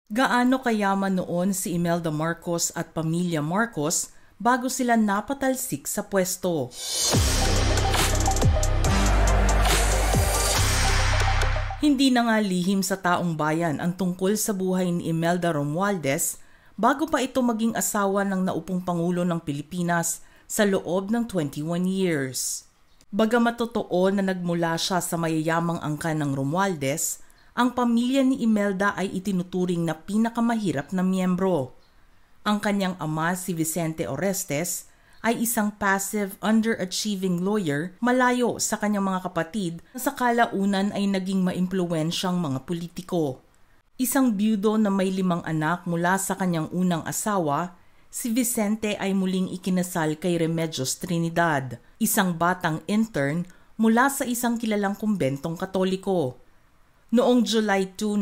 Gaano kayaman noon si Imelda Marcos at pamilya Marcos bago sila napatalsik sa pwesto? Hindi na nga lihim sa taong bayan ang tungkol sa buhay ni Imelda Romualdez bago pa ito maging asawa ng naupong Pangulo ng Pilipinas sa loob ng 21 years. Bagamat totoo na nagmula siya sa mayayamang angkan ng Romualdez, ang pamilya ni Imelda ay itinuturing na pinakamahirap na miyembro. Ang kanyang ama si Vicente Orestes ay isang passive, underachieving lawyer malayo sa kanyang mga kapatid na sa kalaunan ay naging maimpluwensyang mga politiko. Isang byudo na may 5 anak mula sa kanyang unang asawa, si Vicente ay muling ikinasal kay Remedios Trinidad, isang batang intern mula sa isang kilalang kumbentong Katoliko. Noong July 2,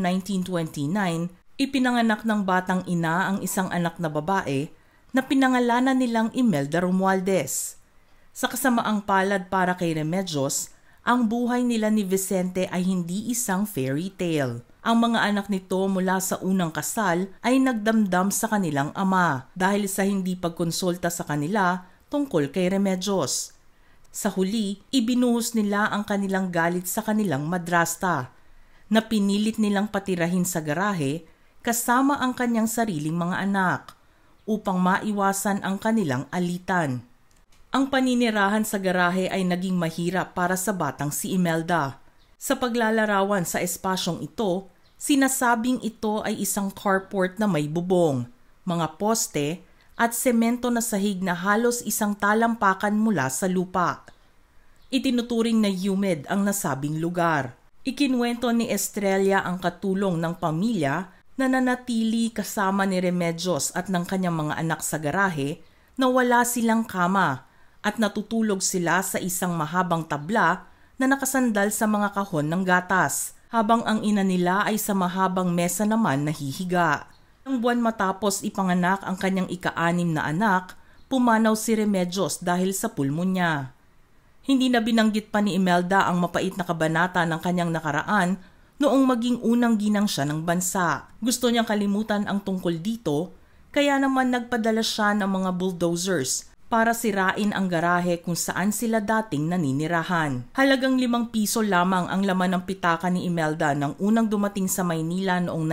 1929, ipinanganak ng batang ina ang isang anak na babae na pinangalanan nilang Imelda Romualdez. Sa kasamaang palad para kay Remedios, ang buhay nila ni Vicente ay hindi isang fairy tale. Ang mga anak nito mula sa unang kasal ay nagdamdam sa kanilang ama dahil sa hindi pagkonsulta sa kanila tungkol kay Remedios. Sa huli, ibinuhos nila ang kanilang galit sa kanilang madrasta, na pinilit nilang patirahin sa garahe kasama ang kanyang sariling mga anak upang maiwasan ang kanilang alitan. Ang paninirahan sa garahe ay naging mahirap para sa batang si Imelda. Sa paglalarawan sa espasyong ito, sinasabing ito ay isang carport na may bubong, mga poste at semento na sahig na halos isang talampakan mula sa lupa. Itinuturing na humid ang nasabing lugar. Ikinwento ni Estrella ang katulong ng pamilya na nanatili kasama ni Remedios at ng kanyang mga anak sa garahe na wala silang kama at natutulog sila sa isang mahabang tabla na nakasandal sa mga kahon ng gatas, habang ang ina nila ay sa mahabang mesa naman nahihiga. Ilang buwan matapos ipanganak ang kanyang ika-6 na anak, pumanaw si Remedios dahil sa pulmonya. Hindi na binanggit pa ni Imelda ang mapait na kabanata ng kanyang nakaraan noong maging unang ginang siya ng bansa. Gusto niyang kalimutan ang tungkol dito, kaya naman nagpadala siya ng mga bulldozers para sirain ang garahe kung saan sila dating naninirahan. Halagang 5 piso lamang ang laman ng pitaka ni Imelda nang unang dumating sa Maynila noong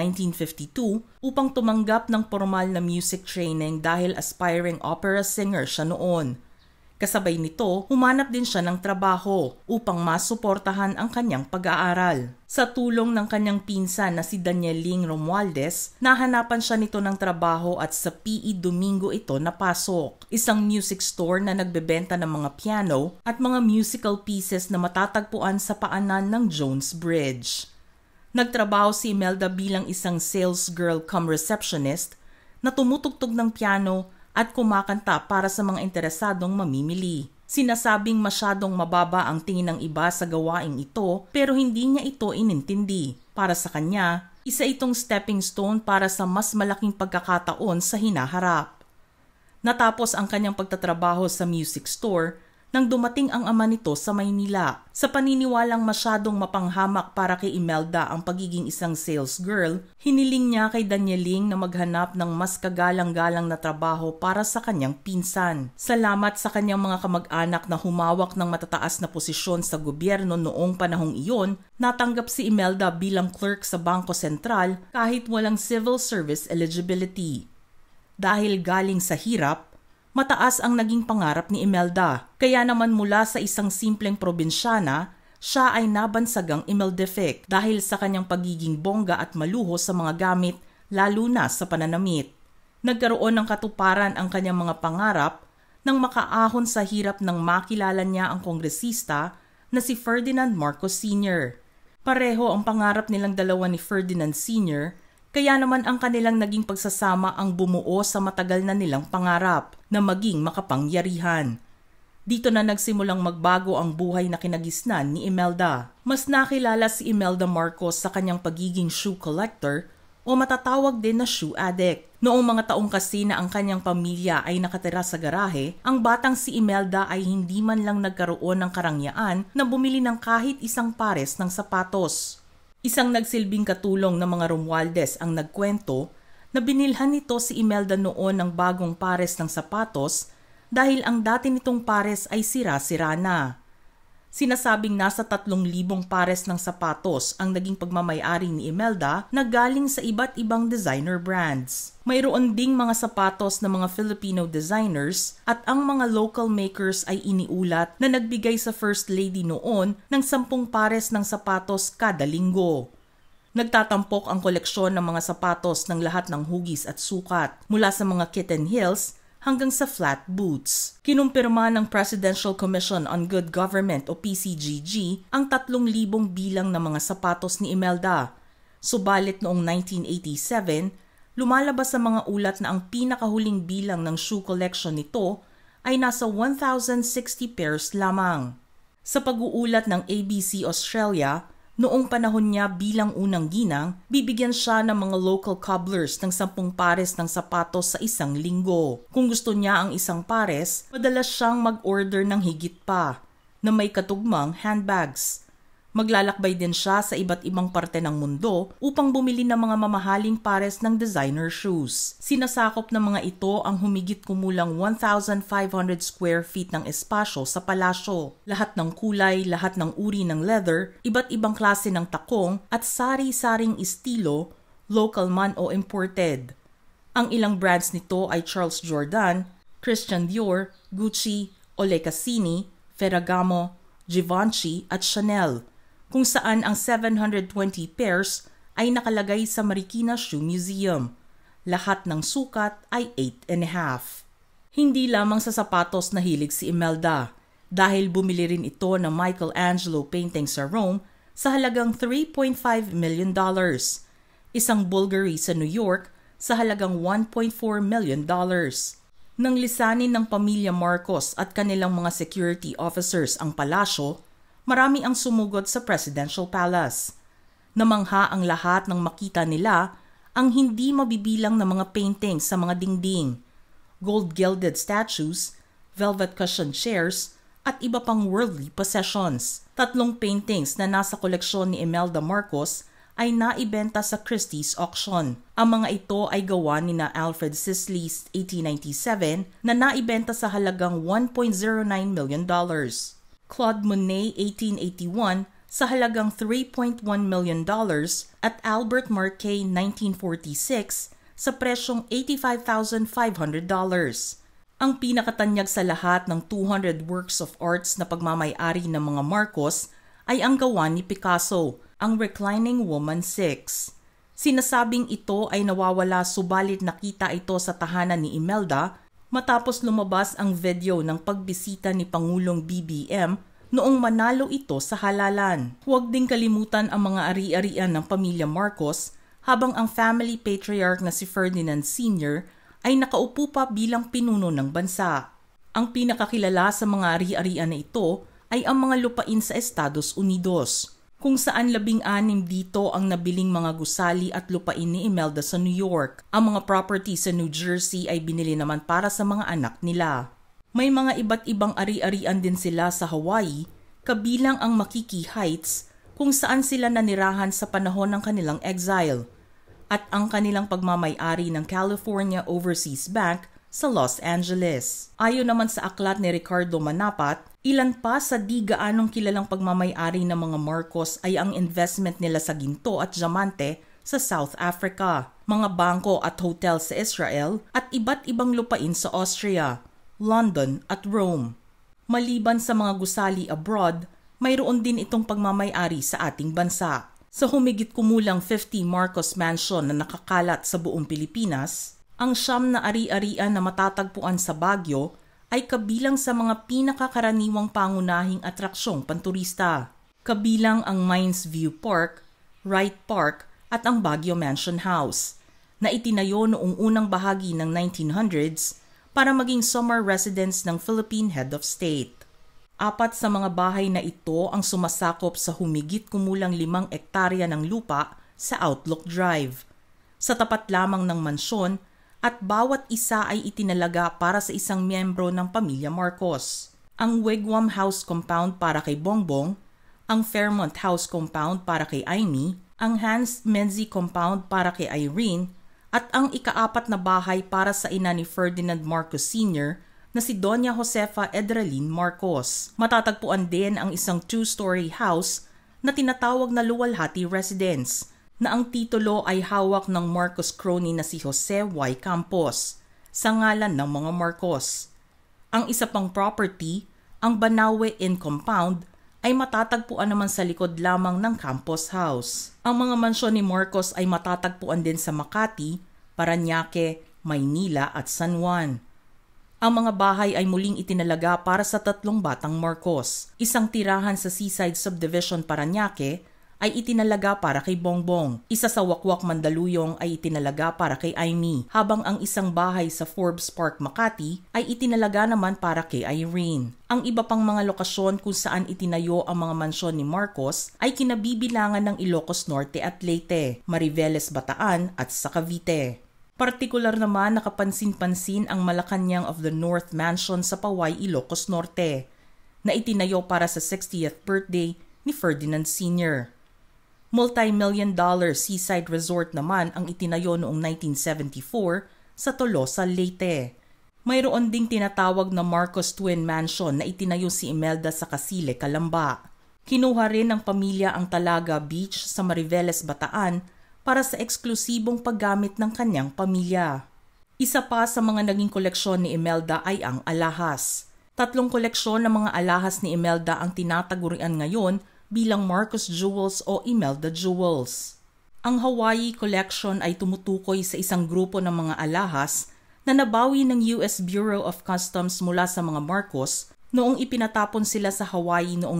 1952 upang tumanggap ng formal na music training dahil aspiring opera singer siya noon. Kasabay nito, humanap din siya ng trabaho upang masuportahan ang kanyang pag-aaral. Sa tulong ng kanyang pinsan na si Danieling Romualdez, nahanapan siya nito ng trabaho at sa P.E. Domingo ito napasok, isang music store na nagbebenta ng mga piano at mga musical pieces na matatagpuan sa paanan ng Jones Bridge. Nagtrabaho si Imelda bilang isang sales girl cum receptionist na tumutugtog ng piano at kumakanta para sa mga interesadong mamimili. Sinasabing masyadong mababa ang tingin ng iba sa gawaing ito pero hindi niya ito inintindi. Para sa kanya, isa itong stepping stone para sa mas malaking pagkakataon sa hinaharap. Natapos ang kanyang pagtatrabaho sa music store nang dumating ang ama nito sa Maynila. Sa paniniwalang masyadong mapanghamak para kay Imelda ang pagiging isang sales girl, hiniling niya kay Danieling na maghanap ng mas kagalang-galang na trabaho para sa kanyang pinsan. Salamat sa kanyang mga kamag-anak na humawak ng matataas na posisyon sa gobyerno noong panahong iyon, natanggap si Imelda bilang clerk sa Bangko Sentral kahit walang civil service eligibility. Dahil galing sa hirap, mataas ang naging pangarap ni Imelda, kaya naman mula sa isang simpleng probinsyana, siya ay nabansagang Imeldific dahil sa kanyang pagiging bongga at maluho sa mga gamit, lalo na sa pananamit. Nagkaroon ng katuparan ang kanyang mga pangarap nang makaahon sa hirap nang makilala niya ang kongresista na si Ferdinand Marcos Sr. Pareho ang pangarap nilang dalawa ni Ferdinand Sr., kaya naman ang kanilang naging pagsasama ang bumuo sa matagal na nilang pangarap na maging makapangyarihan. Dito na nagsimulang magbago ang buhay na kinagisnan ni Imelda. Mas nakilala si Imelda Marcos sa kanyang pagiging shoe collector o matatawag din na shoe addict. Noong mga taong kasi na ang kanyang pamilya ay nakatira sa garahe, ang batang si Imelda ay hindi man lang nagkaroon ng karangyaan na bumili ng kahit isang pares ng sapatos. Isang nagsilbing katulong ng mga Romualdez ang nagkwento na binilhan nito si Imelda noon ng bagong pares ng sapatos dahil ang dati nitong pares ay sira-sira na. Sinasabing nasa 3,000 pares ng sapatos ang naging pagmamay-ari ni Imelda na galing sa iba't ibang designer brands. Mayroon ding mga sapatos ng mga Filipino designers at ang mga local makers ay iniulat na nagbigay sa First Lady noon ng 10 pares ng sapatos kada linggo. Nagtatampok ang koleksyon ng mga sapatos ng lahat ng hugis at sukat, mula sa mga kitten heels hanggang sa flat boots. Kinumpirma ng Presidential Commission on Good Government o PCGG ang 3,000 bilang ng mga sapatos ni Imelda. Subalit noong 1987, lumalabas sa mga ulat na ang pinakahuling bilang ng shoe collection nito ay nasa 1,060 pairs lamang. Sa pag-uulat ng ABC Australia, noong panahon niya bilang unang ginang, bibigyan siya ng mga local cobblers ng 10 pares ng sapatos sa isang linggo. Kung gusto niya ang isang pares, madalas siyang mag-order ng higit pa, na may katugmang handbags. Maglalakbay din siya sa iba't ibang parte ng mundo upang bumili ng mga mamahaling pares ng designer shoes. Sinasakop ng mga ito ang humigit kumulang 1,500 square feet ng espasyo sa palasyo. Lahat ng kulay, lahat ng uri ng leather, iba't ibang klase ng takong at sari-saring estilo, local man o imported. Ang ilang brands nito ay Charles Jourdan, Christian Dior, Gucci, Ole Cassini, Ferragamo, Givenchy at Chanel, kung saan ang 720 pairs ay nakalagay sa Marikina Shoe Museum. Lahat ng sukat ay 8.5. Hindi lamang sa sapatos na hilig si Imelda, dahil bumili rin ito ng Michelangelo painting sa Rome sa halagang $3.5 million. Isang Bulgari sa New York sa halagang $1.4 million. Nang lisanin ng pamilya Marcos at kanilang mga security officers ang palasyo, marami ang sumugod sa Presidential Palace. Namangha ang lahat ng makita nila ang hindi mabibilang na mga paintings sa mga dingding, gold-gilded statues, velvet cushioned chairs, at iba pang worldly possessions. 3 paintings na nasa koleksyon ni Imelda Marcos ay naibenta sa Christie's auction. Ang mga ito ay gawa ni na Alfred Sisley's 1897 na naibenta sa halagang $1.09 million. Claude Monet 1881 sa halagang $3.1 million at Albert Marquet 1946 sa presyong $85,500. Ang pinakatanyag sa lahat ng 200 works of arts na pagmamay-ari ng mga Marcos ay ang gawa ni Picasso, ang Reclining Woman 6. Sinasabing ito ay nawawala subalit nakita ito sa tahanan ni Imelda matapos lumabas ang video ng pagbisita ni Pangulong BBM noong manalo ito sa halalan. Huwag ding kalimutan ang mga ari-arian ng pamilya Marcos habang ang family patriarch na si Ferdinand Sr. ay nakaupo pa bilang pinuno ng bansa. Ang pinakakilala sa mga ari-arian na ito ay ang mga lupain sa Estados Unidos, kung saan 16 dito ang nabiling mga gusali at lupain ni Imelda sa New York. Ang mga property sa New Jersey ay binili naman para sa mga anak nila. May mga iba't ibang ari-arian din sila sa Hawaii, kabilang ang Makiki Heights, kung saan sila nanirahan sa panahon ng kanilang exile, at ang kanilang pagmamay-ari ng California Overseas Bank sa Los Angeles. Ayon naman sa aklat ni Ricardo Manapat, ilan pa sa di gaanong kilalang pagmamay-ari ng mga Marcos ay ang investment nila sa ginto at diamante sa South Africa, mga bangko at hotel sa Israel at iba't ibang lupain sa Austria, London at Rome. Maliban sa mga gusali abroad, mayroon din itong pagmamay-ari sa ating bansa. Sa humigit kumulang 50 Marcos Mansion na nakakalat sa buong Pilipinas, ang 9 na ari-arian na matatagpuan sa Baguio ay kabilang sa mga pinakakaraniwang pangunahing atraksyong panturista. Kabilang ang Mines View Park, Wright Park at ang Baguio Mansion House, na itinayo noong unang bahagi ng 1900s para maging summer residence ng Philippine Head of State. 4 sa mga bahay na ito ang sumasakop sa humigit kumulang 5 ektarya ng lupa sa Outlook Drive, sa tapat lamang ng mansyon, at bawat isa ay itinalaga para sa isang miyembro ng pamilya Marcos. Ang Wigwam House Compound para kay Bongbong, ang Fairmont House Compound para kay Aimee, ang Hans Menzi compound para kay Irene, at ang ika-4 na bahay para sa ina ni Ferdinand Marcos Sr. na si Doña Josefa Edralyn Marcos. Matatagpuan din ang isang 2-story house na tinatawag na Luwalhati Residence, na ang titulo ay hawak ng Marcos crony na si Jose Y. Campos, sa ngalan ng mga Marcos. Ang isa pang property, ang Banawe Inn Compound, ay matatagpuan naman sa likod lamang ng Campos House. Ang mga mansyon ni Marcos ay matatagpuan din sa Makati, Parañaque, Maynila at San Juan. Ang mga bahay ay muling itinalaga para sa 3 batang Marcos. Isang tirahan sa Seaside Subdivision, Parañaque, ay itinalaga para kay Bongbong. Isa sa Wakwak, Mandaluyong ay itinalaga para kay Aimee, habang ang isang bahay sa Forbes Park, Makati ay itinalaga naman para kay Irene. Ang iba pang mga lokasyon kung saan itinayo ang mga mansyon ni Marcos ay kinabibilangan ng Ilocos Norte at Leyte, Mariveles, Bataan at sa Cavite. Partikular naman nakapansin-pansin ang Malacañang of the North Mansion sa Paway, Ilocos Norte, na itinayo para sa 60th birthday ni Ferdinand Sr. Multi-million-dollar seaside resort naman ang itinayo noong 1974 sa Tolosa, Leyte. Mayroon ding tinatawag na Marcos Twin Mansion na itinayo si Imelda sa Casile, Calamba. Kinuha rin ng pamilya ang Talaga Beach sa Mariveles, Bataan para sa eksklusibong paggamit ng kanyang pamilya. Isa pa sa mga naging koleksyon ni Imelda ay ang alahas. 3 koleksyon ng mga alahas ni Imelda ang tinatagurian ngayon bilang Marcos Jewels o Imelda Jewels. Ang Hawaii Collection ay tumutukoy sa isang grupo ng mga alahas na nabawi ng US Bureau of Customs mula sa mga Marcos noong ipinatapon sila sa Hawaii noong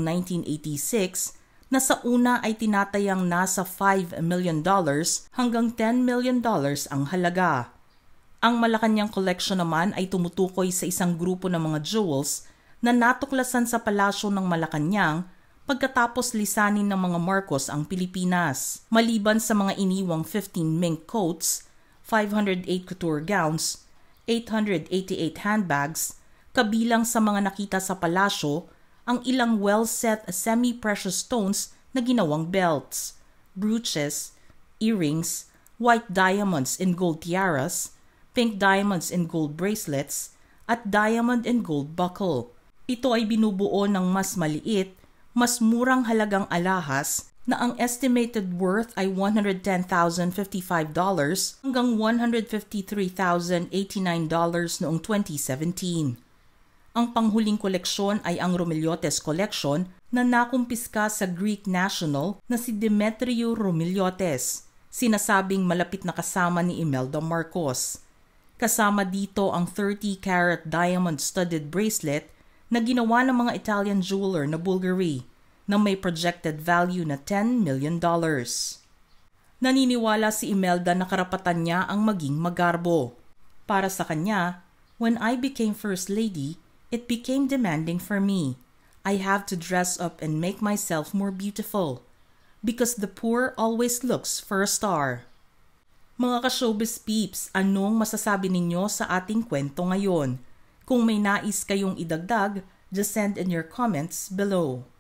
1986, na sa una ay tinatayang nasa $5 million hanggang $10 million ang halaga. Ang Malacañang Collection naman ay tumutukoy sa isang grupo ng mga jewels na natuklasan sa palasyo ng Malacañang pagkatapos lisanin ng mga Marcos ang Pilipinas. Maliban sa mga iniwang 15 mink coats, 508 couture gowns, 888 handbags, kabilang sa mga nakita sa palasyo ang ilang well-set semi-precious stones na ginawang belts, brooches, earrings, white diamonds and gold tiaras, pink diamonds and gold bracelets, at diamond and gold buckle. Ito ay binubuo ng mas maliit, mas murang halagang alahas na ang estimated worth ay $110,055 hanggang $153,089 noong 2017. Ang panghuling koleksyon ay ang Romeliotes Collection na nakumpiska sa Greek national na si Demetriou Romeliotes, sinasabing malapit na kasama ni Imelda Marcos. Kasama dito ang 30-carat diamond-studded bracelet na ginawa ng mga Italian jeweler na Bulgari na may projected value na $10 million. Naniniwala si Imelda na karapatan niya ang maging magarbo. Para sa kanya, when I became First Lady, it became demanding for me. I have to dress up and make myself more beautiful. Because the poor always looks for a star. Mga ka-showbiz peeps, anong masasabi ninyo sa ating kwento ngayon? Kung may nais kayong idagdag, just send in your comments below.